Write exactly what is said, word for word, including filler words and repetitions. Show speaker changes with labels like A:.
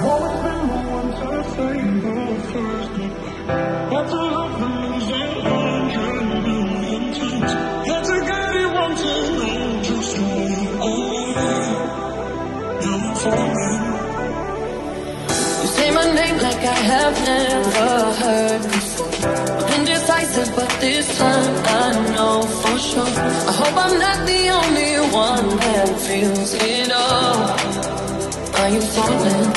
A: Always been the one to say the first goodbye. Had to love the news a hundred million times. Had to get it one to know just who we are. Now I'm falling.
B: You say my name like I have never heard before. I'm indecisive, but this time I know for sure. I hope I'm not the only one that feels it all. Are you falling?